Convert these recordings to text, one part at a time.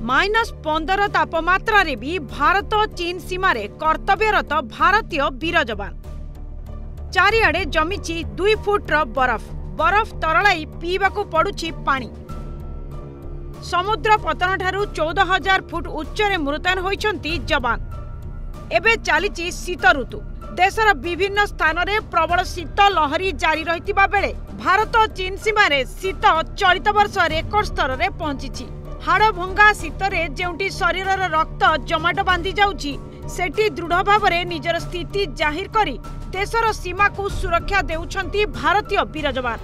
-15 तापमात्रा रे भी भारत चीन सीमार कर्तव्यरत भारतीय वीर जवान। चारिआडे जमिछि 2 फुट्र बरफ तरलाई पीवाकू पड़ुछि पानी। समुद्र पतन ठारू 14,000 फुट उच्चरे मुतयन होइछन्ति जवान। एबे चलीछि शीत ऋतु। देशर विभिन्न स्थान में प्रबल शीत लहरी जारी रहितिबा बेले भारत चीन सीमार शीत चलित वर्ष रेकर्ड स्तर में पहुंची। हाड़भंगा शीतरे जेउटी शरीरर रक्त जमाट बांधि जाउछि सेठी दृढ़ भाव में निजर स्थिति जाहिर करी देशर सीमा को सुरक्षा देउछन्ति भारतीय वीर जवान।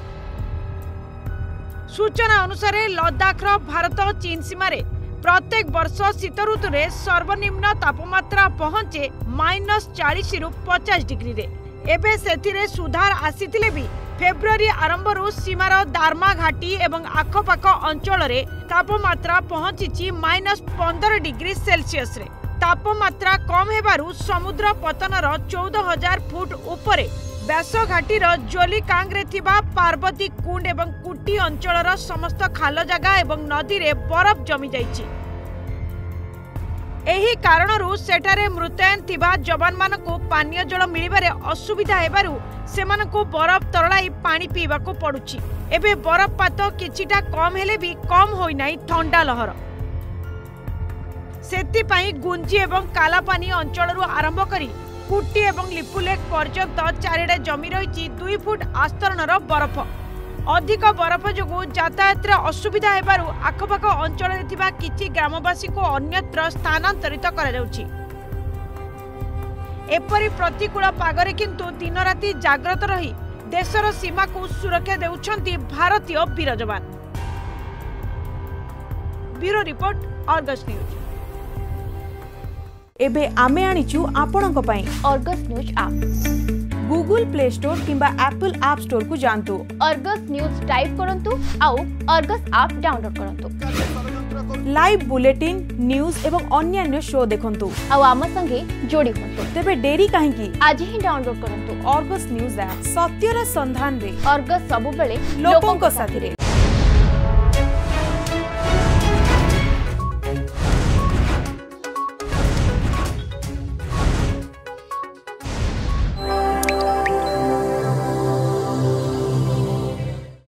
सूचना अनुसार लद्दाखर भारत चीन सीमार प्रत्येक वर्ष शीत ऋतु में सर्वनिम्न तापमात्रा पहुंचे -40 रु 50 डिग्री रे। एबे सेथिरे सुधार आसीथिले भी फेब्रुआरी आरंभरू सीमार दारमा घाटी एवं आखपाख अंचल रे तापमात्रा पहुंची -15 डिग्री सेल्सियस रे। तापमात्रा कम हेबारू समुद्र पतनर 14,000 फुट उपरे व्यास घाटीर जोलीकांगरे थिबा पार्वती कुंड एवं कुटी अंचलर समस्त खाल जगह एवं नदी रे बरफ जमी जाइछि। एही कारणरू सेठारे मृतयन थिबा जवान मानकु पानीय जल मिलिबारे असुविधा हेबारू सेमानकु बरफ तरलाई पानी पीवाकू पड़ुछि। एबे बरफपात किछिटा कम हेले भी कम होई नाही ठंडा लहर। सेतिपाई गुंजी एवं कालापानी अंचलरू आरंभ करी कुटी एवं लिपुलेक पर्यंत चारिडे जमी रही 2 फुट आस्तरणर बरफ। अधिक बरफ जोगु यातायात असुविधा हेबारू आखपाख अंचल किछि ग्रामवासी को अन्यत्र स्थानांतरित करा जाउछि। एपरि प्रतिकूल पागरे किंतु दिन राति जाग्रत रही देशर सीमा को सुरक्षा देउछन्ति भारतीय वीर जवान। Bureau report, Argus news. एबे आमे आनिचु आपणक पई Argus news app. Google play store किंबा एप्पल ऐप स्टोर को जानतु। अर्गस न्यूज टाइप करंतु आउ अर्गस ऐप डाउनलोड करंतु। लाइव बुलेटिन न्यूज एवं अन्य शो देखंतु आउ आम संगे जोड़ी होंतु। तेबे डेरी काहेकि आज ही डाउनलोड करंतु अर्गस न्यूज ऐप। सत्यर संधान रे अर्गस सबु बेले लोकंक साथी रे।